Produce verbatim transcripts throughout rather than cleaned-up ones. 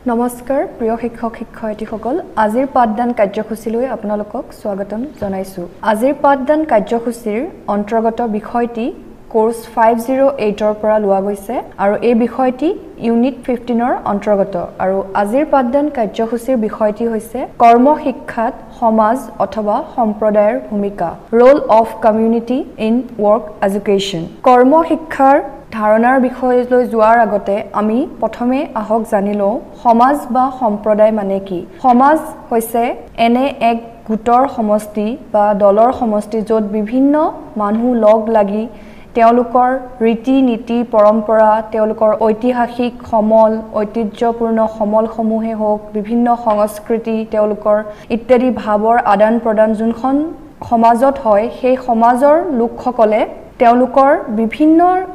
নমস্কাৰ প্ৰিয় শিক্ষক শিক্ষয়িত্ৰীসকল আজিৰ পাঠদান কাৰ্যসূচীলৈ আপোনালোকক স্বাগতম জনাইছো আজিৰ পাঠদান কাৰ্যসূচীৰ অন্তৰ্গত বিষয়টি কোৰ্স পাঁচ শূন্য আঠ ৰ পৰা লোৱা গৈছে আৰু এই বিষয়টি ইউনিট পঞ্চম ৰ অন্তৰ্গত আৰু আজিৰ পাঠদান কাৰ্যসূচীৰ বিষয়টি হৈছে কৰ্ম শিক্ষাত সমাজ অথবা সম্প্ৰদায়ৰ ভূমিকা role of community in work education কৰ্ম শিক্ষাৰ ধাৰণাৰ বিষয়লৈ যোৱাৰ আগতে আমি প্ৰথমে আহক জানিলো সমাজ বা সম্প্ৰদায় মানে কি সমাজ হৈছে এনে এক গোটৰ সমষ্টি বা দলৰ সমষ্টি য'ত বিভিন্ন মানুহ লগ লাগি তেওঁলোকৰ ৰীতি নীতি পৰম্পৰা তেওঁলোকৰ ঐতিহাসিক সমল ঐতিহ্যপূৰ্ণ সমলসমূহে হওক বিভিন্ন সংস্কৃতি তেওঁলোকৰ ইত্যাদি ভাৱৰ আদান প্ৰদান যোনখন সমাজত হয় সেই সমাজৰ লোকসকলে তেওঁলোকৰ বিভিন্ন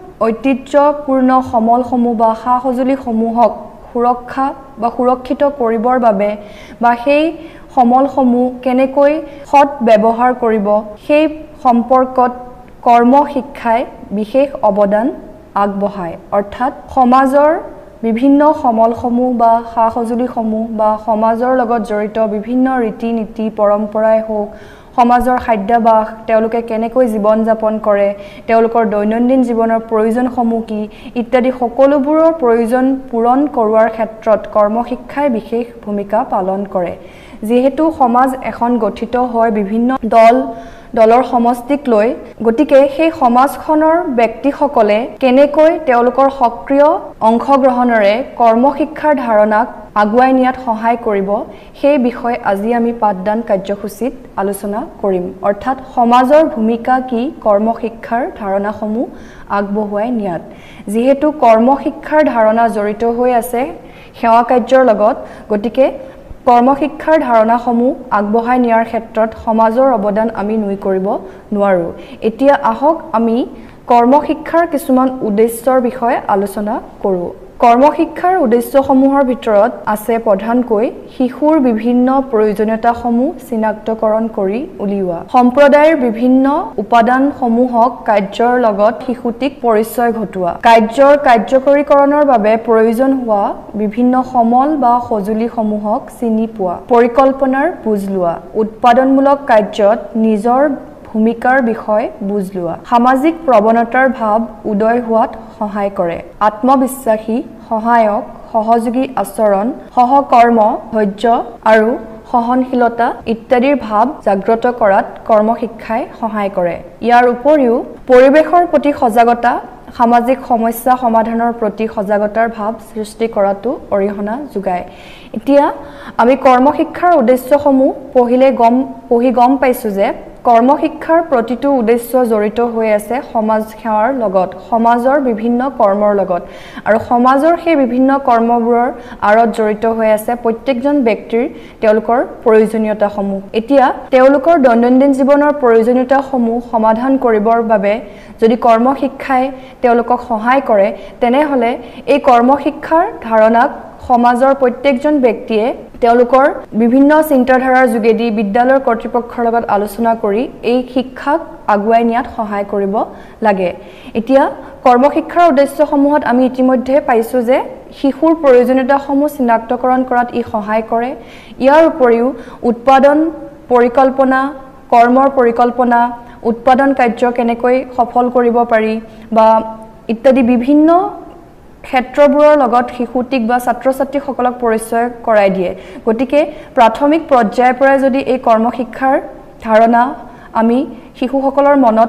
ঐতিহ্যপূৰ্ণ সমলসমূহ বা সা-সঁজুলিসমূহক সুৰক্ষা বা সুৰক্ষিত কৰিবৰ বাবে বা সেই সমলসমূহ কেনেকৈ সৎ ব্যৱহাৰ কৰিব সেই সম্পৰ্কত কৰ্ম শিক্ষাই বিশেষ অৱদান আগবঢ়ায় অৰ্থাৎ সমাজৰ বিভিন্ন সমলসমূহ বা সা-সঁজুলিসমূহ বা সমাজৰ লগত জড়িত বিভিন্ন ৰীতি নীতি পৰম্পৰাই হওক সমাজৰ খাদ্যাভাস তেওঁলোকে কেনেকৈ জীৱন যাপন কৰে তেওঁলোকৰ দৈনন্দিন জীৱনৰ প্ৰয়োজনসমূহ কি ইত্যাদি সকলোবোৰৰ প্ৰয়োজন পূৰণ কৰোৱাৰ ক্ষেত্ৰত কৰ্ম শিক্ষাই বিশেষ ভূমিকা পালন কৰে যেহেতু সমাজ এখন গঠিত হয় বিভিন্ন দল দলৰ সমষ্টিক লৈ গতিকে সেই সমাজখনৰ ব্যক্তিসকলে কেনেকৈ তেওঁলোকৰ সক্ৰিয় অংশগ্ৰহণৰে কৰ্ম শিক্ষাৰ ধাৰণাক আগুৱাই নিয়াত সহায় কৰিব সেই বিষয়ে আজি আমি পাঠদান কাৰ্যসূচীত আলোচনা কৰিম অৰ্থাৎ সমাজৰ ভূমিকা কি কৰ্ম শিক্ষাৰ ধাৰণাসমূহ আগবঢ়াই নিয়াত যেহেতু কৰ্ম শিক্ষাৰ ধাৰণা জড়িত হৈ আছে সেৱা কাৰ্যৰ লগত গতিকে কৰ্ম শিক্ষাৰ ধাৰণাসমূহ আগবঢ়াই নিয়াৰ ক্ষেত্ৰত সমাজৰ অৱদান আমি নুই কৰিব নোৱাৰো এতিয়া আহক আমি কৰ্ম শিক্ষাৰ কিছুমান উদ্দেশ্যৰ বিষয়ে আলোচনা কৰোঁ কৰ্ম শিক্ষাৰ উদ্দেশ্যসমূহৰ ভিতৰত আছে প্ৰধানকৈ শিশুৰ বিভিন্ন প্ৰয়োজনীয়তাসমূহ চিনাক্তকৰণ কৰি উলিওৱা সম্প্ৰদায়ৰ বিভিন্ন উপাদানসমূহক কাৰ্যৰ লগত শিশুটিক পৰিচয় ঘটোৱা কাৰ্যৰ কাৰ্যকৰীকৰণৰ বাবে প্ৰয়োজন হোৱা বিভিন্ন সমল বা সঁজুলিসমূহক চিনি পোৱা পৰিকল্পনাৰ বুজ লোৱা উৎপাদনমূলক কাৰ্যত নিজৰ ভূমিকাৰ বিষয় বুজ লোৱা সামাজিক প্ৰৱণতাৰ ভাৱ উদয় হোৱাত সহায় কৰে আত্মবিশ্বাসী সহায়ক সহযোগী আচৰণ সহকৰ্ম ধৈৰ্য আৰু সহনশীলতা ইত্যাদিৰ ভাৱ জাগ্ৰত কৰাত কৰ্ম শিক্ষাই সহায় কৰে ইয়াৰ উপৰিও পৰিৱেশৰ প্ৰতি সজাগতা সামাজিক সমস্যা সমাধানৰ প্ৰতি সজাগতাৰ ভাৱ সৃষ্টি কৰাটো অৰিহণা যোগায় এতিয়া আমি কৰ্ম শিক্ষাৰ উদ্দেশ্যসমূহ পঢ়িলে গম পঢ়ি গম পাইছো যে কৰ্ম শিক্ষাৰ প্ৰতিটো উদ্দেশ্য জড়িত হৈ আছে সমাজ সেৱাৰ লগত সমাজৰ বিভিন্ন কৰ্মৰ লগত আৰু সমাজৰ সেই বিভিন্ন কৰ্মবোৰৰ আৰত জড়িত হৈ আছে প্ৰত্যেকজন ব্যক্তিৰ তেওঁলোকৰ প্ৰয়োজনীয়তাসমূহ এতিয়া তেওঁলোকৰ দৈনন্দিন জীৱনৰ প্ৰয়োজনীয়তাসমূহ সমাধান কৰিবৰ বাবে যদি কৰ্ম শিক্ষাই তেওঁলোকক সহায় কৰে তেনেহলে এই কৰ্ম শিক্ষাৰ ধাৰণাক সমাজৰ প্ৰত্যেকজন ব্যক্তিয়ে তেওঁলোকৰ বিভিন্ন চিন্তাধাৰাৰ যোগেদি বিদ্যালয়ৰ কৰ্তৃপক্ষৰ লগত আলোচনা কৰি এই শিক্ষাক আগুৱাই নিয়াত সহায় কৰিব লাগে এতিয়া কৰ্ম শিক্ষাৰ উদ্দেশ্যসমূহত আমি ইতিমধ্যে পাইছো যে শিশুৰ প্ৰয়োজনীয়তাসমূহ চিনাক্তকৰণ কৰাত ই সহায় কৰে ইয়াৰ উপৰিও উৎপাদন পৰিকল্পনা কৰ্মৰ পৰিকল্পনা উৎপাদন কাৰ্য কেনেকৈ সফল কৰিব পাৰি বা ইত্যাদি বিভিন্ন ক্ষেত্ৰবোৰৰ লগত শিশুটিক বা ছাত্ৰ ছাত্ৰীসকলক পৰিচয় কৰাই দিয়ে গতিকে প্ৰাথমিক পৰ্যায়ৰ পৰা যদি এই কৰ্ম শিক্ষাৰ ধাৰণা আমি শিশুসকলৰ মনত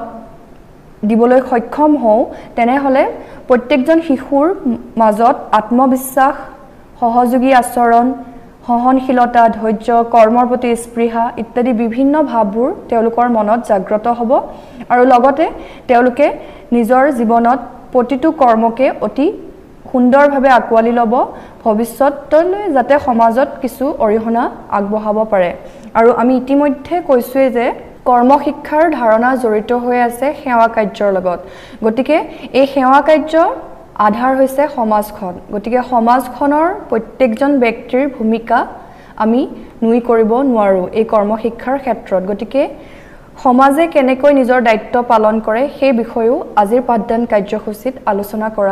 দিবলৈ সক্ষম হওঁ তেনেহলে প্ৰত্যেকজন শিশুৰ মাজত আত্মবিশ্বাস সহযোগী আচৰণ সহনশীলতা ধৈৰ্য কৰ্মৰ প্ৰতি স্পৃহা ইত্যাদি বিভিন্ন ভাৱবোৰ তেওঁলোকৰ মনত জাগ্ৰত হ'ব আৰু লগতে তেওঁলোকে নিজৰ জীৱনত প্ৰতিটো কৰ্মকে অতি সুন্দৰভাৱে আকোৱালি ল'ব ভৱিষ্যতলৈ যাতে সমাজত কিছু অৰিহণা আগবঢ়াব পাৰে আৰু আমি ইতিমধ্যে কৈছোৱে যে কৰ্ম শিক্ষাৰ ধাৰণা জড়িত হৈ আছে সেৱা কাৰ্যৰ লগত গতিকে এই সেৱা কাৰ্যৰ আধাৰ হৈছে সমাজখন গতিকে সমাজখনৰ প্ৰত্যেকজন ব্যক্তিৰ ভূমিকা আমি নুই কৰিব নোৱাৰো এই কৰ্ম শিক্ষাৰ ক্ষেত্ৰত গতিকে সমাজে কেনেকৈ নিজৰ দায়িত্ব পালন কৰে সেই বিষয়েও আজিৰ পাঠদান কাৰ্যসূচীত আলোচনা কৰা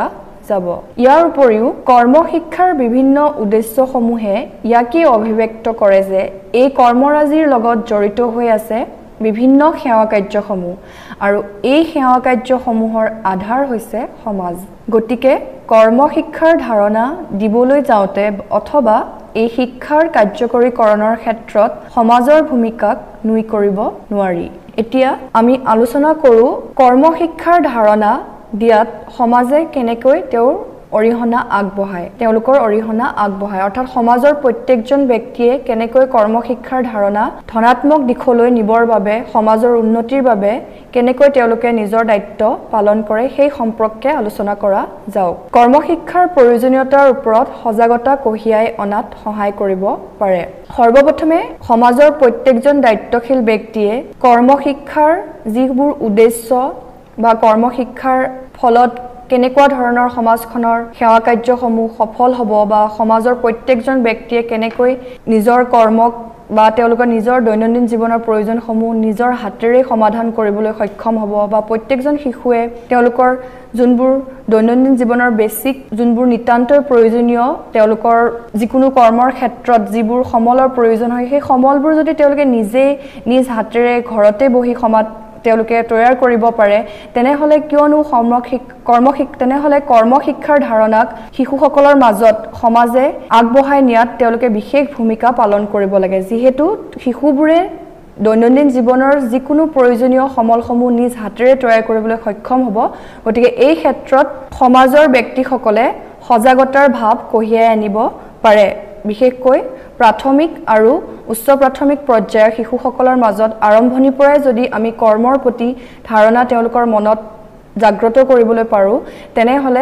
যাব ইয়াৰ উপৰিও কৰ্মশিক্ষাৰ বিভিন্ন উদ্দেশ্যসমূহে ইয়াকে অভিব্যক্ত কৰে যে এই কৰ্মৰাজিৰ লগত জড়িত হৈ আছে বিভিন্ন সেৱা কাৰ্যসমূহ আৰু এই সেৱা কাৰ্যসমূহৰ আধাৰ হৈছে সমাজ গতিকে কৰ্মশিক্ষাৰ ধাৰণা দিবলৈ যাওঁতে অথবা এই শিক্ষাৰ কাৰ্যকৰীকৰণৰ ক্ষেত্ৰত সমাজৰ ভূমিকাক নুই কৰিব নোৱাৰি এতিয়া আমি আলোচনা কৰো কৰ্মশিক্ষাৰ ধাৰণা দিয়াত সমাজে কেনেকৈ তেওঁৰ অৰিহণা আগবঢ়ায় তেওঁলোকৰ অৰিহণা আগবঢ়ায় অৰ্থাৎ সমাজৰ প্ৰত্যেকজন ব্যক্তিয়ে কেনেকৈ কৰ্মশিক্ষাৰ ধাৰণা ধনাত্মক দিশলৈ নিবৰ বাবে সমাজৰ উন্নতিৰ বাবে কেনেকৈ তেওঁলোকে নিজৰ দায়িত্ব পালন কৰে সেই সম্পৰ্কে আলোচনা কৰা যাওক কৰ্মশিক্ষাৰ প্ৰয়োজনীয়তাৰ ওপৰত সজাগতা কঢ়িয়াই অনাত সহায় কৰিব পাৰে সৰ্বপ্ৰথমে সমাজৰ প্ৰত্যেকজন দায়িত্বশীল ব্যক্তিয়ে কৰ্মশিক্ষাৰ যিবোৰ উদ্দেশ্য বা কৰ্মশিক্ষাৰ ফলত কেনেকুৱা ধৰণৰ সমাজখনৰ সেৱা কাৰ্যসমূহ সফল হ'ব বা সমাজৰ প্ৰত্যেকজন ব্যক্তিয়ে কেনেকৈ নিজৰ কৰ্মক বা তেওঁলোকৰ নিজৰ দৈনন্দিন জীৱনৰ প্ৰয়োজনসমূহ নিজৰ হাতেৰে সমাধান কৰিবলৈ সক্ষম হ'ব বা প্ৰত্যেকজন শিশুৱে তেওঁলোকৰ যোনবোৰ দৈনন্দিন জীৱনৰ বেসিক যোনবোৰ নিতান্তই প্ৰয়োজনীয় তেওঁলোকৰ যিকোনো কৰ্মৰ ক্ষেত্ৰত যিবোৰ সমলৰ প্ৰয়োজন হয় সেই সমলবোৰ যদি তেওঁলোকে নিজে নিজ হাতেৰে ঘৰতে বহি সমাজ তেওঁলোকে তৈয়াৰ কৰিব পাৰে তেনেহলে কিয়নো কৰ্মশিক তেনেহলে কৰ্মশিক্ষাৰ ধাৰণাক শিশুসকলৰ মাজত সমাজে আগবঢ়াই নিয়াত তেওঁলোকে বিশেষ ভূমিকা পালন কৰিব লাগে যিহেতু শিশুবোৰে দৈনন্দিন জীৱনৰ যিকোনো প্ৰয়োজনীয় সমলসমূহ নিজ হাতেৰে তৈয়াৰ কৰিবলৈ সক্ষম হ'ব গতিকে এই ক্ষেত্ৰত সমাজৰ ব্যক্তিসকলে সজাগতাৰ ভাৱ কঢ়িয়াই আনিব পাৰে বিশেষকৈ প্ৰাথমিক আৰু উচ্চ প্ৰাথমিক পৰ্যায়ৰ শিশুসকলৰ মাজত আৰম্ভণিৰ পৰাই যদি আমি কৰ্মৰ প্ৰতি ধাৰণা তেওঁলোকৰ মনত জাগ্ৰত কৰিবলৈ পাৰো তেনেহলে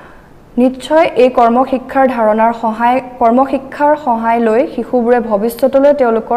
নিশ্চয় এই কৰ্মশিক্ষাৰ ধাৰণাৰ সহায় কৰ্মশিক্ষাৰ সহায় লৈ শিশুবোৰে ভৱিষ্যতলৈ তেওঁলোকৰ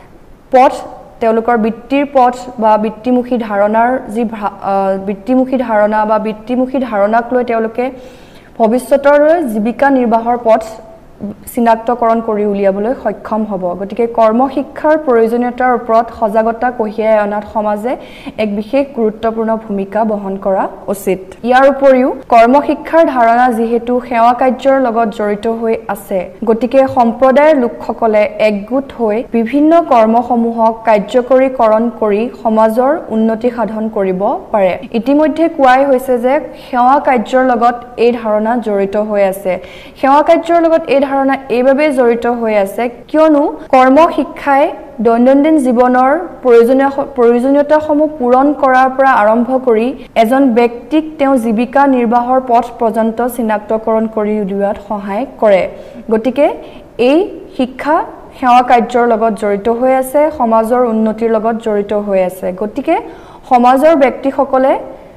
পথ তেওঁলোকৰ বৃত্তিৰ পথ বা বৃত্তিমুখী ধাৰণাৰ যি বৃত্তিমুখী ধাৰণা বা বৃত্তিমুখী ধাৰণাক লৈ তেওঁলোকে ভৱিষ্যতলৈ জীৱিকা নিৰ্বাহৰ পথ চিনাক্তকৰণ কৰি উলিয়াবলৈ সক্ষম হ'ব গতিকে কৰ্মশিক্ষাৰ প্ৰয়োজনীয়তাৰ ওপৰত সজাগতা কঢ়িয়াই অনাত সমাজে এক বিশেষ গুৰুত্বপূৰ্ণ ভূমিকা বহন কৰা উচিত ইয়াৰ উপৰিও কৰ্মশিক্ষাৰ ধাৰণা যিহেতু সেৱা কাৰ্যৰ লগত জড়িত হৈ আছে গতিকে সম্প্ৰদায়ৰ লোকসকলে একগোট হৈ বিভিন্ন কৰ্মসমূহক কাৰ্যকৰীকৰণ কৰি সমাজৰ উন্নতি সাধন কৰিব পাৰে ইতিমধ্যে কোৱাই হৈছে যে সেৱা কাৰ্যৰ লগত এই ধাৰণা জড়িত হৈ আছে সেৱা কাৰ্যৰ লগত এই ধাৰণা এইভাবে জড়িত হৈ আছে কিয়নো কৰ্ম শিক্ষাই দৈনন্দিন জীৱনৰ প্ৰয়োজনীয় প্ৰয়োজনীয়তাসমূহ পূৰণ কৰাৰ পৰা আৰম্ভ কৰি এজন ব্যক্তিক তেওঁ জীৱিকা নিৰ্বাহৰ পথ পৰ্যন্ত চিনাক্তকৰণ কৰি উলিওৱাত সহায় কৰে গতিকে এই শিক্ষা সেৱা কাৰ্যৰ লগত জড়িত হৈ আছে সমাজৰ উন্নতিৰ লগত জড়িত হৈ আছে গতিকে সমাজৰ ব্যক্তিসকলে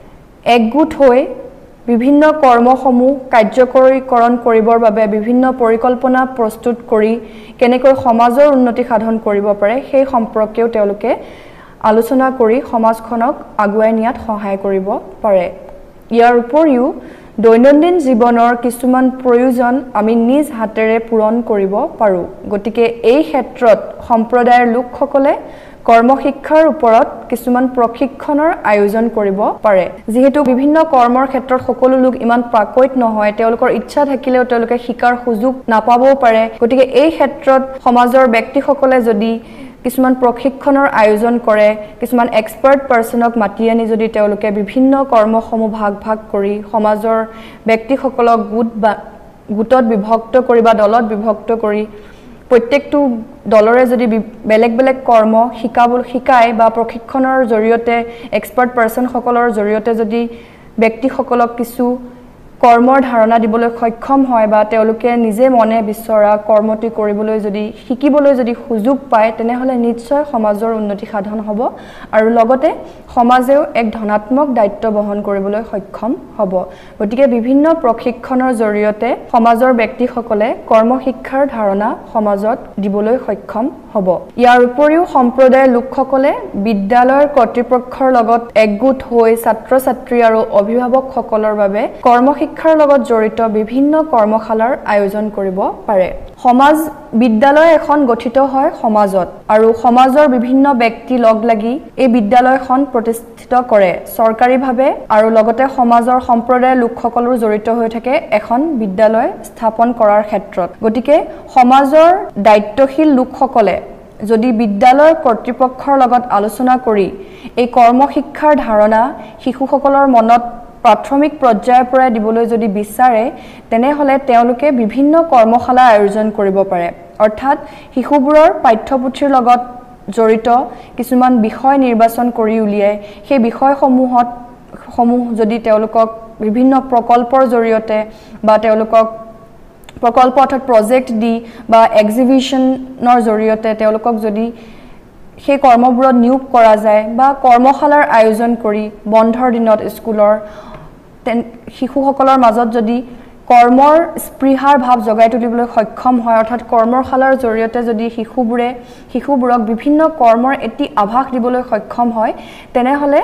একগোট হৈ বিভিন্ন কৰ্মসমূহ কাৰ্যকৰীকৰণ কৰিবৰ বাবে বিভিন্ন পৰিকল্পনা প্ৰস্তুত কৰি কেনেকৈ সমাজৰ উন্নতি সাধন কৰিব পাৰে সেই সম্পৰ্কেও তেওঁলোকে আলোচনা কৰি সমাজখনক আগুৱাই নিয়াত সহায় কৰিব পাৰে ইয়াৰ উপৰিও দৈনন্দিন জীৱনৰ কিছুমান প্ৰয়োজন আমি নিজ হাতেৰে পূৰণ কৰিব পাৰোঁ গতিকে এই ক্ষেত্ৰত সম্প্ৰদায়ৰ লোকসকলে কৰ্মশিক্ষাৰ ওপৰত কিছুমান প্ৰশিক্ষণৰ আয়োজন কৰিব পাৰে যেহেতু বিভিন্ন কৰ্মৰ ক্ষেত্ৰত সকলো লোক ইমান পাকৈত নহয় তেওঁলোকৰ ইচ্ছা থাকিলেও তেওঁলোকে শিকাৰ সুযোগ নাপাবও পাৰে গতিকে এই ক্ষেত্ৰত সমাজৰ ব্যক্তিসকলে যদি কিছুমান প্ৰশিক্ষণৰ আয়োজন কৰে কিছুমান এক্সপাৰ্ট পাৰ্সনক মাতি আনি যদি তেওঁলোকে বিভিন্ন কৰ্মসমূহ ভাগ ভাগ কৰি সমাজৰ ব্যক্তিসকলক গোট বা গোটত বিভক্ত কৰি বা দলত বিভক্ত কৰি প্ৰত্যেকটো দলৰে যদি বেলেগ বেলেগ কৰ্ম শিকাবল শিকায় বা প্ৰশিক্ষণৰ জৰিয়তে এক্সপাৰ্ট পাৰ্সন সকলৰ জৰিয়তে যদি ব্যক্তিসকলক কিছু কৰ্মৰ ধাৰণা দিবলৈ সক্ষম হয় বা তেওঁলোকে নিজে মনে বিচৰা কৰ্মটি কৰিবলৈ যদি শিকিবলৈ যদি সুযোগ পায় তেনেহলে নিশ্চয় সমাজৰ উন্নতি সাধন হ'ব আৰু লগতে সমাজেও এক ধনাত্মক দায়িত্ব বহন কৰিবলৈ সক্ষম হ'ব গতিকে বিভিন্ন প্ৰশিক্ষণৰ জৰিয়তে সমাজৰ ব্যক্তিসকলে কৰ্মশিক্ষাৰ ধাৰণা সমাজত দিবলৈ সক্ষম হ'ব ইয়াৰ উপৰিও সম্প্ৰদায়ৰ লোকসকলে বিদ্যালয়ৰ কৰ্তৃপক্ষৰ লগত একগোট হৈ ছাত্ৰ ছাত্ৰী আৰু অভিভাৱকসকলৰ বাবে কৰ্মশিক্ষা শিক্ষাৰ লগত জড়িত বিভিন্ন কৰ্মশালাৰ আয়োজন কৰিব পাৰে সমাজ বিদ্যালয় এখন গঠিত হয় সমাজত আৰু সমাজৰ বিভিন্ন ব্যক্তি লগ লাগি এই বিদ্যালয়খন প্ৰতিষ্ঠিত কৰে চৰকাৰীভাৱে আৰু লগতে সমাজৰ সম্প্ৰদায়ৰ লোকসকলৰ জড়িত হৈ থাকে এখন বিদ্যালয় স্থাপন কৰাৰ ক্ষেত্ৰত গতিকে সমাজৰ দায়িত্বশীল লোকসকলে যদি বিদ্যালয় কৰ্তৃপক্ষৰ লগত আলোচনা কৰি এই কৰ্মশিক্ষাৰ ধাৰণা শিশুসকলৰ মনত প্ৰাথমিক পৰ্যায়ৰ পৰা দিবলৈ যদি বিচাৰে তেনেহলে তেওঁলোকে বিভিন্ন কৰ্মশালা আয়োজন কৰিব পাৰে অৰ্থাৎ শিশুবোৰৰ পাঠ্যপুথিৰ লগত জড়িত কিছুমান বিষয় নিৰ্বাচন কৰি উলিয়াই সেই বিষয়সমূহত সমূহ যদি তেওঁলোকক বিভিন্ন প্ৰকল্পৰ জৰিয়তে বা তেওঁলোকক প্ৰকল্প অৰ্থাৎ প্ৰজেক্ট দি বা এক্সিবিশনৰ জৰিয়তে তেওঁলোকক যদি সেই কৰ্মবোৰত নিয়োগ কৰা যায় বা কৰ্মশালাৰ আয়োজন কৰি বন্ধৰ দিনত স্কুলৰ শিশুসকলৰ মাজত যদি কৰ্মৰ স্পৃহাৰ ভাৱ জগাই তুলিবলৈ সক্ষম হয় অৰ্থাৎ কৰ্মশালাৰ জৰিয়তে যদি শিশুবোৰে শিশুবোৰক বিভিন্ন কৰ্মৰ এটি আভাস দিবলৈ সক্ষম হয় তেনেহলে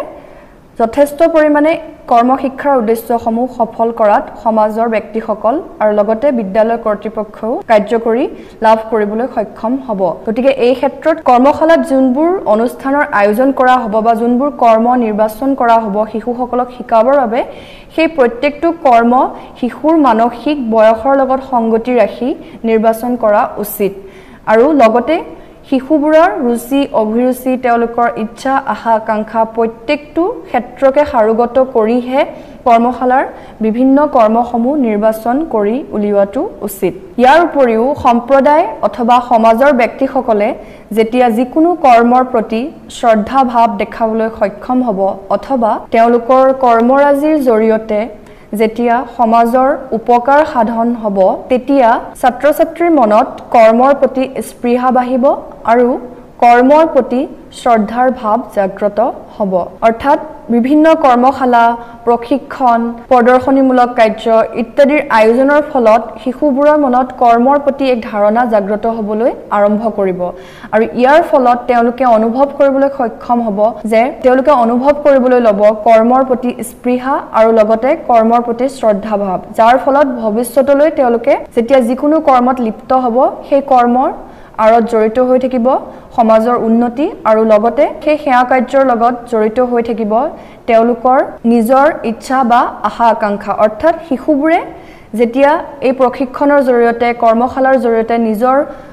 যথেষ্ট পৰিমাণে কৰ্মশিক্ষাৰ উদ্দেশ্যসমূহ সফল কৰাত সমাজৰ ব্যক্তিসকল আৰু লগতে বিদ্যালয় কৰ্তৃপক্ষও কাৰ্যকৰী লাভ কৰিবলৈ সক্ষম হ'ব গতিকে এই ক্ষেত্ৰত কৰ্মশালাত যোনবোৰ অনুষ্ঠানৰ আয়োজন কৰা হ'ব বা যোনবোৰ কৰ্ম নিৰ্বাচন কৰা হ'ব শিশুসকলক শিকাবৰ বাবে সেই প্ৰত্যেকটো কৰ্ম শিশুৰ মানসিক বয়সৰ লগত সংগতি ৰাখি নিৰ্বাচন কৰা উচিত আৰু লগতে শিশুবোৰৰ ৰুচি অভিৰুচি তেওঁলোকৰ ইচ্ছা আশা আকাংক্ষা প্ৰত্যেকটো ক্ষেত্ৰকে সাৰুগত কৰিহে কৰ্মশালাৰ বিভিন্ন কৰ্মসমূহ নিৰ্বাচন কৰি উলিওৱাটো উচিত ইয়াৰ উপৰিও সম্প্ৰদায় অথবা সমাজৰ ব্যক্তিসকলে যেতিয়া যিকোনো কৰ্মৰ প্ৰতি শ্ৰদ্ধা ভাৱ দেখাবলৈ সক্ষম হ'ব অথবা তেওঁলোকৰ কৰ্মৰাজিৰ জৰিয়তে যেতিয়া সমাজৰ উপকাৰ সাধন হ'ব তেতিয়া ছাত্ৰ ছাত্ৰীৰ মনত কৰ্মৰ প্ৰতি স্পৃহা বাঢ়িব আৰু কৰ্মৰ প্ৰতি শ্ৰদ্ধাৰ ভাৱ জাগ্ৰত হ'ব অৰ্থাৎ বিভিন্ন কৰ্মশালা প্ৰশিক্ষণ প্ৰদৰ্শনীমূলক কাৰ্য ইত্যাদিৰ আয়োজনৰ ফলত শিশুবোৰৰ মনত কৰ্মৰ প্ৰতি এক ধাৰণা জাগ্ৰত হ'বলৈ আৰম্ভ কৰিব আৰু ইয়াৰ ফলত তেওঁলোকে অনুভৱ কৰিবলৈ সক্ষম হ'ব যে তেওঁলোকে অনুভৱ কৰিবলৈ ল'ব কৰ্মৰ প্ৰতি স্পৃহা আৰু লগতে কৰ্মৰ প্ৰতি শ্ৰদ্ধা ভাৱ যাৰ ফলত ভৱিষ্যতলৈ তেওঁলোকে যেতিয়া যিকোনো কৰ্মত লিপ্ত হ'ব সেই কৰ্মৰ আৰত জড়িত হৈ থাকিব সমাজৰ উন্নতি আৰু লগতে সেই সেৱা কাৰ্যৰ লগত জড়িত হৈ থাকিব তেওঁলোকৰ নিজৰ ইচ্ছা বা আশা আকাংক্ষা অৰ্থাৎ শিশুবোৰে যেতিয়া এই প্ৰশিক্ষণৰ জৰিয়তে কৰ্মশালাৰ জৰিয়তে নিজৰ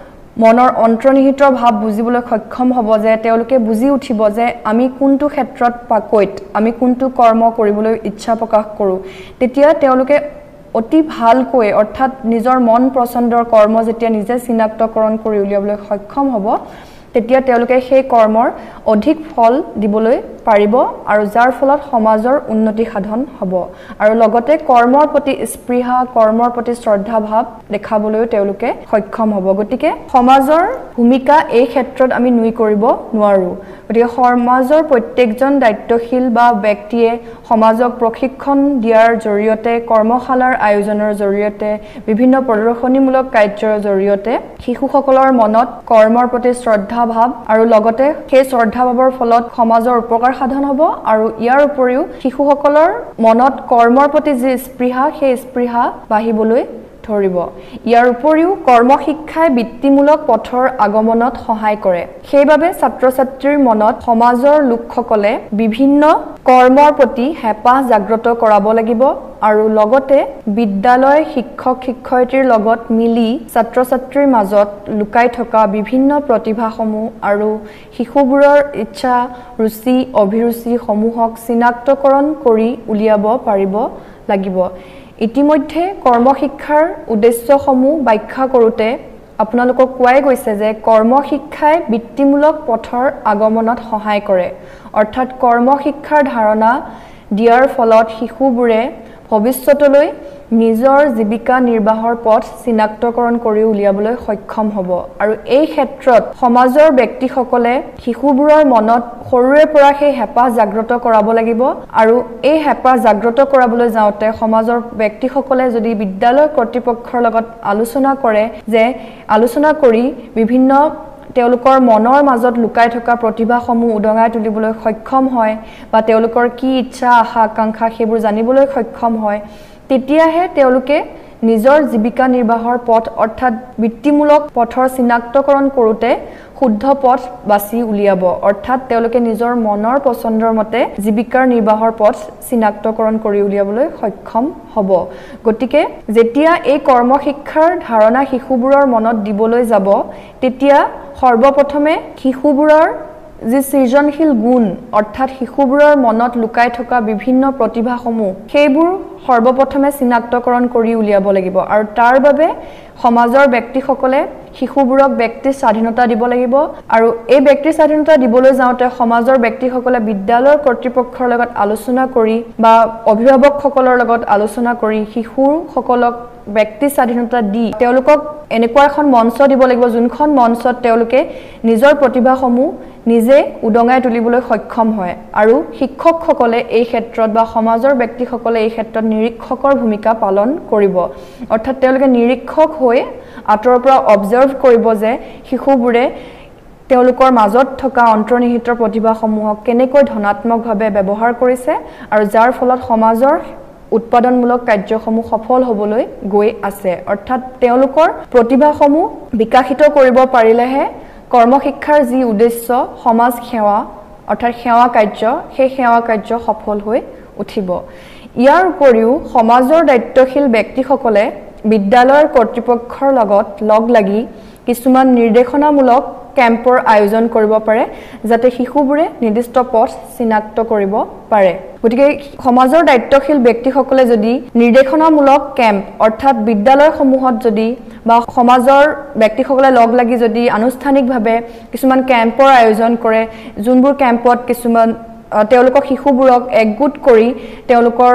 মনৰ অন্তৰ্নিহিত ভাৱ বুজিবলৈ সক্ষম হ'ব যে তেওঁলোকে বুজি উঠিব যে আমি কোনটো ক্ষেত্ৰত পাকৈত আমি কোনটো কৰ্ম কৰিবলৈ ইচ্ছা প্ৰকাশ কৰোঁ তেতিয়া তেওঁলোকে অতি ভালকৈ অৰ্থাৎ নিজৰ মন পছন্দৰ কৰ্ম যেতিয়া নিজে চিনাক্তকৰণ কৰি উলিয়াবলৈ সক্ষম হ'ব তেতিয়া তেওঁলোকে সেই কৰ্মৰ অধিক ফল দিবলৈ পাৰিব আৰু যাৰ ফলত সমাজৰ উন্নতি সাধন হ'ব আৰু লগতে কৰ্মৰ প্ৰতি স্পৃহা কৰ্মৰ প্ৰতি শ্ৰদ্ধা ভাৱ দেখাবলৈ তেওঁলোকে সক্ষম হ'ব গতিকে সমাজৰ ভূমিকা এই ক্ষেত্ৰত আমি নুই কৰিব নোৱাৰো গতিকে সমাজৰ প্ৰত্যেকজন দায়িত্বশীল বা ব্যক্তিয়ে সমাজক প্ৰশিক্ষণ দিয়াৰ জৰিয়তে কৰ্মশালাৰ আয়োজনৰ জৰিয়তে বিভিন্ন প্ৰদৰ্শনীমূলক কাৰ্যৰ জৰিয়তে শিশুসকলৰ মনত কৰ্মৰ প্ৰতি শ্ৰদ্ধা ভাৱ আৰু লগতে সেই শ্ৰদ্ধা ভাৱৰ ফলত সমাজৰ উপকাৰ সাধন হ'ব আৰু ইয়াৰ উপৰিও শিশুসকলৰ মনত কৰ্মৰ প্ৰতি যি স্পৃহা সেই স্পৃহা বাঢ়িবলৈ ধৰিব ইয়াৰ উপৰিও কৰ্মশিক্ষাই বৃত্তিমূলক পথৰ আগমনত সহায় কৰে সেইবাবে ছাত্ৰ ছাত্ৰীৰ মনত সমাজৰ লোকসকলে বিভিন্ন কৰ্মৰ প্ৰতি হেঁপাহ জাগ্ৰত কৰাব লাগিব আৰু লগতে বিদ্যালয় শিক্ষক শিক্ষয়িত্ৰীৰ লগত মিলি ছাত্ৰ ছাত্ৰীৰ মাজত লুকাই থকা বিভিন্ন প্ৰতিভাসমূহ আৰু শিশুবোৰৰ ইচ্ছা ৰুচি অভিৰুচি সমূহক চিনাক্তকৰণ কৰি উলিয়াব পাৰিব লাগিব ইতিমধ্যে কৰ্মশিক্ষাৰ উদ্দেশ্যসমূহ ব্যাখ্যা কৰোঁতে আপোনালোকক কোৱাই গৈছে যে কৰ্মশিক্ষাই বৃত্তিমূলক পথৰ আগমনত সহায় কৰে অৰ্থাৎ কৰ্মশিক্ষাৰ ধাৰণা দিয়াৰ ফলত শিশুবোৰে ভৱিষ্যতলৈ নিজৰ জীৱিকা নিৰ্বাহৰ পথ চিনাক্তকৰণ কৰি উলিয়াবলৈ সক্ষম হ'ব আৰু এই ক্ষেত্ৰত সমাজৰ ব্যক্তিসকলে শিশুবোৰৰ মনত সৰুৰে পৰা সেই হেঁপাহ জাগ্ৰত কৰাব লাগিব আৰু এই হেঁপাহ জাগ্ৰত কৰাবলৈ যাওঁতে সমাজৰ ব্যক্তিসকলে যদি বিদ্যালয় কৰ্তৃপক্ষৰ লগত আলোচনা কৰে যে আলোচনা কৰি বিভিন্ন তেওঁলোকৰ মনৰ মাজত লুকাই থকা প্ৰতিভাসমূহ উদঙাই তুলিবলৈ সক্ষম হয় বা তেওঁলোকৰ কি ইচ্ছা আশা আকাংক্ষা সেইবোৰ জানিবলৈ সক্ষম হয় তেতিয়াহে তেওঁলোকে নিজৰ জীৱিকা নিৰ্বাহৰ পথ অৰ্থাৎ বৃত্তিমূলক পথৰ চিনাক্তকৰণ কৰোতে শুদ্ধ পথ বাছি উলিয়াব অৰ্থাৎ তেওঁলোকে নিজৰ মনৰ পছন্দৰ মতে জীৱিকাৰ নিৰ্বাহৰ পথ চিনাক্তকৰণ কৰি উলিয়াবলৈ সক্ষম হ'ব গতিকে যেতিয়া এই কৰ্ম শিক্ষাৰ ধাৰণা শিশুবোৰৰ মনত দিবলৈ যাব তেতিয়া সৰ্বপ্ৰথমে শিশুবোৰৰ যে সৃজনশীল গুণ অৰ্থাৎ শিশুবোৰৰ মনত লুকাই থকা বিভিন্ন প্ৰতিভাসমূহ সেইবোৰ সৰ্বপ্ৰথমে চিনাক্তকৰণ কৰি উলিয়াব লাগিব আৰু তাৰ বাবে সমাজৰ ব্যক্তিসকলে শিশুবোৰক ব্যক্তি স্বাধীনতা দিব লাগিব আৰু এই ব্যক্তি স্বাধীনতা দিবলৈ যাওঁতে সমাজৰ ব্যক্তিসকলে বিদ্যালয়ৰ কৰ্তৃপক্ষৰ লগত আলোচনা কৰি বা অভিভাৱকসকলৰ লগত আলোচনা কৰি শিশুসকলক ব্যক্তি স্বাধীনতা দি তেওঁলোকক এনেকুৱা এখন মঞ্চ দিব লাগিব যোনখন মঞ্চত তেওঁলোকে নিজৰ প্ৰতিভাসমূহ নিজে উদঙাই তুলিবলৈ সক্ষম হয় আৰু শিক্ষকসকলে এই ক্ষেত্ৰত বা সমাজৰ ব্যক্তিসকলে এই ক্ষেত্ৰত নিৰীক্ষকৰ ভূমিকা পালন কৰিব অৰ্থাৎ তেওঁলোকে নিৰীক্ষক হৈ আঁতৰৰ পৰা অবজাৰ্ভ কৰিব যে শিশুবোৰে তেওঁলোকৰ মাজত থকা অন্তৰ্নিহিত প্ৰতিভাসমূহক কেনেকৈ ধনাত্মকভাৱে ব্যৱহাৰ কৰিছে আৰু যাৰ ফলত সমাজৰ উৎপাদনমূলক কাৰ্যসমূহ সফল হ'বলৈ গৈ আছে অৰ্থাৎ তেওঁলোকৰ প্ৰতিভাসমূহ বিকাশিত কৰিব পাৰিলেহে কৰ্মশিক্ষাৰ যি উদ্দেশ্য সমাজ সেৱা অৰ্থাৎ সেৱা কাৰ্য সেই সেৱা কাৰ্য সফল হৈ উঠিব ইয়াৰ উপৰিও সমাজৰ দায়িত্বশীল ব্যক্তিসকলে বিদ্যালয়ৰ কৰ্তৃপক্ষৰ লগত লগ লাগি কিছুমান নিৰ্দেশনামূলক কেম্পৰ আয়োজন কৰিব পাৰে যাতে শিশুবোৰে নিৰ্দিষ্ট পথ চিনাক্ত কৰিব পাৰে গতিকে সমাজৰ দায়িত্বশীল ব্যক্তিসকলে যদি নিৰ্দেশনামূলক কেম্প অৰ্থাৎ বিদ্যালয়সমূহত যদি বা সমাজৰ ব্যক্তিসকলে লগ লাগি যদি আনুষ্ঠানিকভাৱে কিছুমান কেম্পৰ আয়োজন কৰে যোনবোৰ কেম্পত কিছুমান তেওঁলোকক শিশুবোৰক একগোট কৰি তেওঁলোকৰ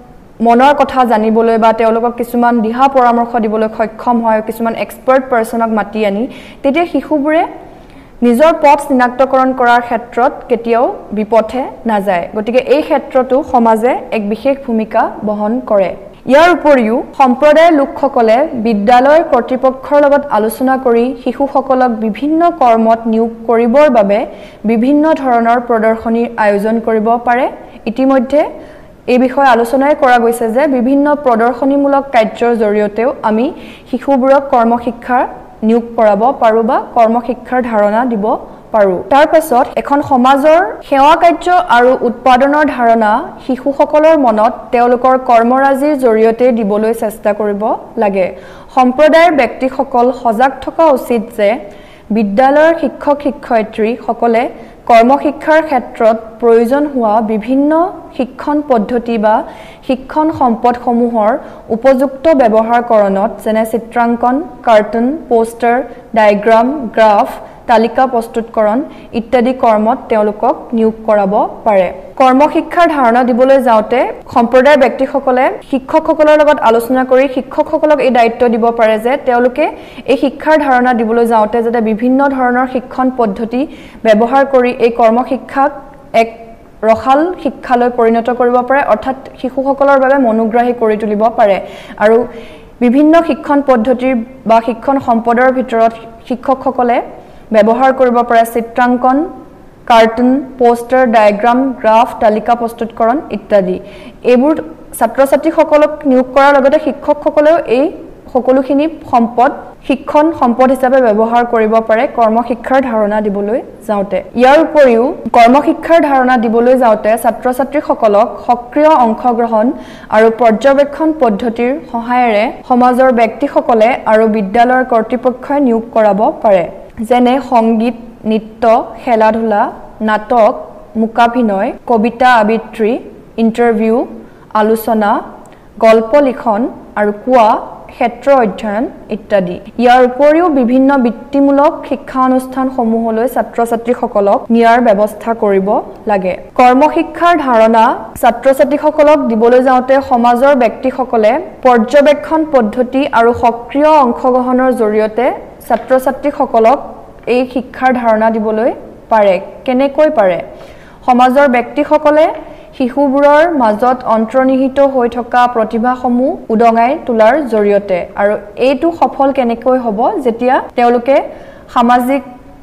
মনৰ কথা জানিবলৈ বা তেওঁলোকক কিছুমান দিহা পৰামৰ্শ দিবলৈ সক্ষম হয় কিছুমান এক্সপাৰ্ট পাৰ্সনক মাতি আনি তেতিয়া শিশুবোৰে নিজৰ পথ চিনাক্তকৰণ কৰাৰ ক্ষেত্ৰত কেতিয়াও বিপথে নাযায় গতিকে এই ক্ষেত্ৰতো সমাজে এক বিশেষ ভূমিকা বহন কৰে ইয়াৰ উপৰিও সম্প্ৰদায়ৰ লোকসকলে বিদ্যালয়ৰ কৰ্তৃপক্ষৰ লগত আলোচনা কৰি শিশুসকলক বিভিন্ন কৰ্মত নিয়োগ কৰিবৰ বাবে বিভিন্ন ধৰণৰ প্ৰদৰ্শনীৰ আয়োজন কৰিব পাৰে ইতিমধ্যে এই বিষয়ে আলোচনাই কৰা গৈছে যে বিভিন্ন প্ৰদৰ্শনীমূলক কাৰ্যৰ জৰিয়তেও আমি শিশুবোৰক কৰ্মশিক্ষা নিয়োগ কৰাব পাৰো বা কৰ্মশিক্ষাৰ ধাৰণা দিব পাৰো তাৰ পাছত এখন সমাজৰ সেৱা কাৰ্য আৰু উৎপাদনৰ ধাৰণা শিশুসকলৰ মনত তেওঁলোকৰ কৰ্মৰাজিৰ জৰিয়তে দিবলৈ চেষ্টা কৰিব লাগে সম্প্ৰদায়ৰ ব্যক্তিসকল সজাগ থকা উচিত যে বিদ্যালয়ৰ শিক্ষক শিক্ষয়িত্ৰী সকলে কৰ্মশিক্ষাৰ ক্ষেত্ৰত প্ৰয়োজন হোৱা বিভিন্ন শিক্ষণ পদ্ধতি বা শিক্ষণ সম্পদসমূহৰ উপযুক্ত ব্যৱহাৰকৰণত যেনে চিত্ৰাংকন কাৰ্টুন পোষ্টাৰ ডায়াগ্ৰাম গ্ৰাফ তালিকা প্ৰস্তুতকৰণ ইত্যাদি কৰ্মত তেওঁলোকক নিয়োগ কৰাব পাৰে কৰ্মশিক্ষাৰ ধাৰণা দিবলৈ যাওঁতে সম্প্ৰদায়ৰ ব্যক্তিসকলে শিক্ষকসকলৰ লগত আলোচনা কৰি শিক্ষকসকলক এই দায়িত্ব দিব পাৰে যে তেওঁলোকে এই শিক্ষাৰ ধাৰণা দিবলৈ যাওঁতে যাতে বিভিন্ন ধৰণৰ শিক্ষণ পদ্ধতি ব্যৱহাৰ কৰি এই কৰ্মশিক্ষাক এক ৰখাল শিক্ষালৈ পৰিণত কৰিব পাৰে অৰ্থাৎ শিশুসকলৰ বাবে মনোগ্ৰাহী কৰি তুলিব পাৰে আৰু বিভিন্ন শিক্ষণ পদ্ধতিৰ বা শিক্ষণ সম্পদৰ ভিতৰত শিক্ষকসকলে ব্যৱহাৰ কৰিব পাৰে চিত্ৰাংকন কাৰ্টুন পোষ্টাৰ ডায়াগ্ৰাম গ্ৰাফ তালিকা প্ৰস্তুতকৰণ ইত্যাদি এইবোৰ ছাত্ৰ ছাত্ৰীসকলক নিয়োগ কৰাৰ লগতে শিক্ষকসকলেও এই সকলোখিনি সম্পদ শিক্ষণ সম্পদ হিচাপে ব্যৱহাৰ কৰিব পাৰে কৰ্মশিক্ষাৰ ধাৰণা দিবলৈ যাওঁতে ইয়াৰ উপৰিও কৰ্মশিক্ষাৰ ধাৰণা দিবলৈ যাওঁতে ছাত্ৰ ছাত্ৰীসকলক সক্ৰিয় অংশগ্ৰহণ আৰু পৰ্যবেক্ষণ পদ্ধতিৰ সহায়েৰে সমাজৰ ব্যক্তিসকলে আৰু বিদ্যালয়ৰ কৰ্তৃপক্ষই নিয়োগ কৰাব পাৰে যেনে সংগীত নৃত্য খেলা-ধূলা নাটক মুকাভিনয় কবিতা আবৃত্তি ইন্টাৰভিউ আলোচনা গল্প লিখন আৰু কোৱা ক্ষেত্ৰ অধ্যয়ন ইত্যাদি ইয়াৰ উপৰিও বিভিন্ন বৃত্তিমূলক শিক্ষা অনুষ্ঠানসমূহলৈ ছাত্ৰ ছাত্ৰীসকলক নিয়াৰ ব্যৱস্থা কৰিব লাগে কৰ্মশিক্ষাৰ ধাৰণা ছাত্ৰ ছাত্ৰীসকলক দিবলৈ যাওঁতে সমাজৰ ব্যক্তিসকলে পৰ্যবেক্ষণ পদ্ধতি আৰু সক্ৰিয় অংশগ্ৰহণৰ জৰিয়তে ছাত্ৰ ছাত্ৰীসকলক এই শিক্ষাৰ ধাৰণা দিবলৈ পাৰে কেনেকৈ পাৰে সমাজৰ ব্যক্তিসকলে শিশুবোৰৰ মাজত অন্তৰ্নিহিত হৈ থকা প্ৰতিভাসমূহ উদঙাই তোলাৰ জৰিয়তে আৰু এইটো সফল কেনেকৈ হ'ব যেতিয়া তেওঁলোকে সামাজিক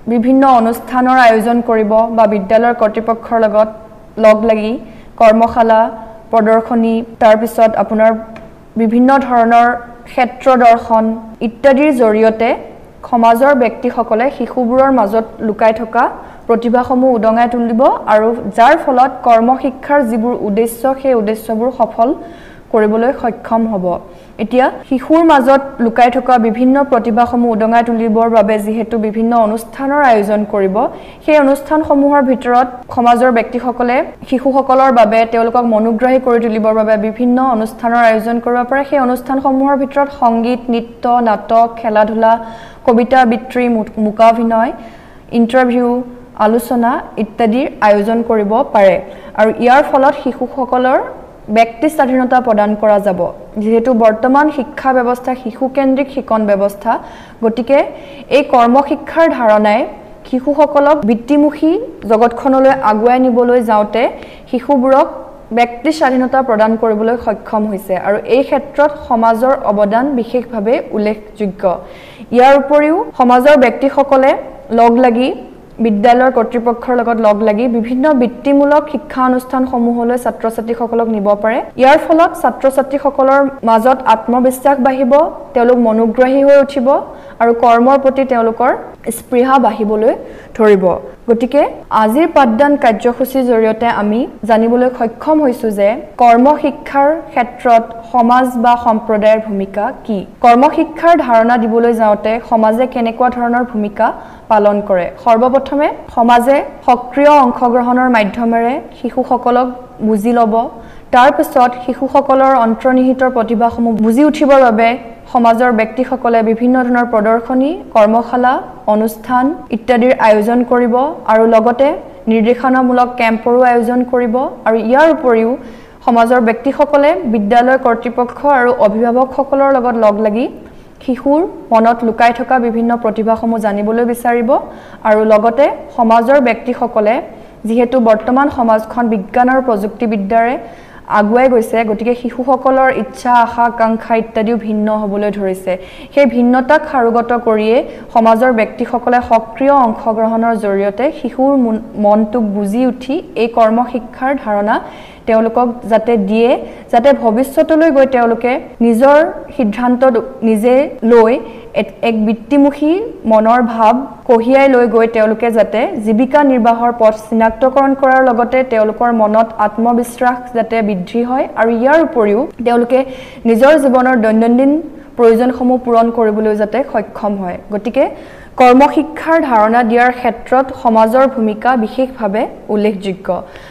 বিভিন্ন অনুষ্ঠানৰ আয়োজন কৰিব বা বিদ্যালয়ৰ কৰ্তৃপক্ষৰ লগত লগ লাগি কৰ্মশালা প্ৰদৰ্শনী তাৰ পিছত আপোনাৰ বিভিন্ন ধৰণৰ ক্ষেত্ৰ দৰ্শন ইত্যাদিৰ জৰিয়তে সমাজৰ ব্যক্তিসকলে শিশুবোৰৰ মাজত লুকাই থকা প্ৰতিভাসমূহ উদঙাই তুলিব আৰু যাৰ ফলত কৰ্মশিক্ষাৰ যিবোৰ উদ্দেশ্য সেই উদ্দেশ্যবোৰ সফল কৰিবলৈ সক্ষম হ'ব এতিয়া শিশুৰ মাজত লুকাই থকা বিভিন্ন প্ৰতিভাসমূহ উদঙাই তুলিবৰ বাবে যেহেতু বিভিন্ন অনুষ্ঠানৰ আয়োজন কৰিব সেই অনুষ্ঠানসমূহৰ ভিতৰত সমাজৰ ব্যক্তিসকলে শিশুসকলৰ বাবে তেওঁলোকক মনোগ্ৰাহী কৰি তুলিবৰ বাবে বিভিন্ন অনুষ্ঠানৰ আয়োজন কৰিব পাৰে সেই অনুষ্ঠানসমূহৰ ভিতৰত সংগীত নৃত্য নাটক খেলা-ধূলা কবিতা আবৃত্তি মুকাভিনয় ইন্টাৰভিউ আলোচনা ইত্যাদিৰ আয়োজন কৰিব পাৰে আৰু ইয়াৰ ফলত শিশুসকলৰ ব্যক্তি স্বাধীনতা প্ৰদান কৰা যাব যেহেতু বৰ্তমান শিক্ষা ব্যৱস্থা শিশু কেন্দ্ৰিক শিক্ষণ ব্যৱস্থা গতিকে এই কৰ্মশিক্ষাৰ ধাৰণাই শিশুসকলক বৃত্তিমুখী জগতখনলৈ আগুৱাই নিবলৈ যাওঁতে শিশুবোৰক ব্যক্তি স্বাধীনতা প্ৰদান কৰিবলৈ সক্ষম হৈছে আৰু এই ক্ষেত্ৰত সমাজৰ অৱদান বিশেষভাৱে উল্লেখযোগ্য ইয়াৰ উপৰিও সমাজৰ ব্যক্তিসকলে লগ লাগি বিদ্যালয়ৰ কৰ্তৃপক্ষৰ লগত লগ লাগি বিভিন্ন বৃত্তিমূলক শিক্ষা অনুষ্ঠানসমূহলৈ ছাত্ৰ-ছাত্ৰীসকলক নিব পাৰে ইয়াৰ ফলত ছাত্ৰ-ছাত্ৰীসকলৰ মাজত আত্মবিশ্বাস বাঢ়িব তেওঁলোক মনোগ্ৰাহী হৈ উঠিব আৰু কৰ্মৰ প্ৰতি তেওঁলোকৰ স্পৃহা বাঢ়িবলৈ ধৰিব গতিকে আজিৰ পাঠদান কাৰ্যসূচীৰ জৰিয়তে আমি জানিবলৈ সক্ষম হৈছো যে কৰ্মশিক্ষাৰ ক্ষেত্ৰত সমাজ বা সম্প্ৰদায়ৰ ভূমিকা কি কৰ্মশিক্ষাৰ ধাৰণা দিবলৈ যাওঁতে সমাজে কেনেকুৱা ধৰণৰ ভূমিকা পালন কৰে সৰ্বপ্ৰথমে সমাজে সক্ৰিয় অংশগ্ৰহণৰ মাধ্যমেৰে শিশুসকলক বুজি ল'ব তাৰ পিছত শিশুসকলৰ অন্তৰ্নিহিত প্ৰতিভাসমূহ বুজি উঠিবৰ বাবে সমাজৰ ব্যক্তিসকলে বিভিন্ন ধৰণৰ প্ৰদৰ্শনী কৰ্মশালা অনুষ্ঠান ইত্যাদিৰ আয়োজন কৰিব আৰু লগতে নিৰ্দেশনামূলক কেম্পৰো আয়োজন কৰিব আৰু ইয়াৰ উপৰিও সমাজৰ ব্যক্তিসকলে বিদ্যালয়ৰ কৰ্তৃপক্ষ আৰু অভিভাৱকসকলৰ লগত লগ লাগি শিশুৰ মনত লুকাই থকা বিভিন্ন প্ৰতিভাসমূহ জানিবলৈ বিচাৰিব আৰু লগতে সমাজৰ ব্যক্তিসকলে যেহেতু বৰ্তমান সমাজখন বিজ্ঞান আৰু প্ৰযুক্তিবিদ্যাৰে আগুৱাই গৈছে গতিকে শিশুসকলৰ ইচ্ছা আশা আকাংক্ষা ইত্যাদিও ভিন্ন হ'বলৈ ধৰিছে সেই ভিন্নতাক সাৰোগত কৰিয়ে সমাজৰ ব্যক্তিসকলে সক্ৰিয় অংশগ্ৰহণৰ জৰিয়তে শিশুৰ মনটোক বুজি উঠি এই কৰ্মশিক্ষাৰ ধাৰণা তেওঁলোকক যাতে দিয়ে যাতে ভৱিষ্যতলৈ গৈ তেওঁলোকে নিজৰ সিদ্ধান্ত নিজে লৈ এক বৃত্তিমুখী মনৰ ভাৱ কঢ়িয়াই লৈ গৈ তেওঁলোকে যাতে জীৱিকা নিৰ্বাহৰ পথ চিনাক্তকৰণ কৰাৰ লগতে তেওঁলোকৰ মনত আত্মবিশ্বাস যাতে বৃদ্ধি হয় আৰু ইয়াৰ উপৰিও তেওঁলোকে নিজৰ জীৱনৰ দৈনন্দিন প্ৰয়োজনসমূহ পূৰণ কৰিবলৈ যাতে সক্ষম হয় গতিকে কৰ্মশিক্ষাৰ ধাৰণা দিয়াৰ ক্ষেত্ৰত সমাজৰ ভূমিকা বিশেষভাৱে উল্লেখযোগ্য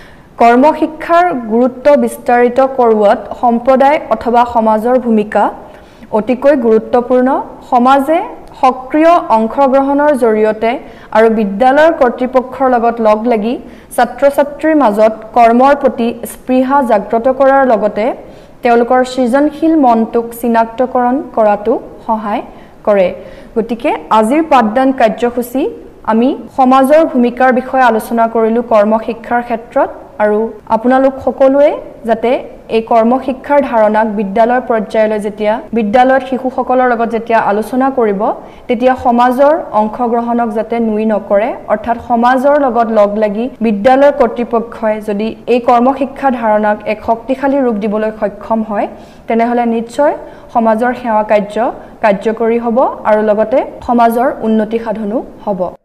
কৰ্মশিক্ষাৰ গুৰুত্ব বিস্তাৰিত কৰোৱাত সম্প্ৰদায় অথবা সমাজৰ ভূমিকা অতিকৈ গুৰুত্বপূৰ্ণ সমাজে সক্ৰিয় অংশগ্ৰহণৰ জৰিয়তে আৰু বিদ্যালয়ৰ কৰ্তৃপক্ষৰ লগত লগ লাগি ছাত্ৰ-ছাত্ৰীৰ মাজত কৰ্মৰ প্ৰতি স্পৃহা জাগ্ৰত কৰাৰ লগতে তেওঁলোকৰ সৃজনশীল মনটোক চিনাক্তকৰণ কৰাটো সহায় কৰে গতিকে আজিৰ পাঠদান কাৰ্যসূচী আমি সমাজৰ ভূমিকাৰ বিষয়ে আলোচনা কৰিলো কৰ্মশিক্ষাৰ ক্ষেত্ৰত আৰু আপোনালোক সকলোৱে যাতে এই কৰ্মশিক্ষাৰ ধাৰণাক বিদ্যালয়ৰ পৰ্যায়লৈ যেতিয়া বিদ্যালয়ত শিশুসকলৰ লগত যেতিয়া আলোচনা কৰিব তেতিয়া সমাজৰ অংশগ্ৰহণক যাতে নুই নকৰে অৰ্থাৎ সমাজৰ লগত লগ লাগি বিদ্যালয়ৰ কৰ্তৃপক্ষই যদি এই কৰ্মশিক্ষা ধাৰণাক এক শক্তিশালী ৰূপ দিবলৈ সক্ষম হয় তেনেহলে নিশ্চয় সমাজৰ সেৱা কাৰ্য কাৰ্যকৰী হ'ব আৰু লগতে সমাজৰ উন্নতি সাধনো হ'ব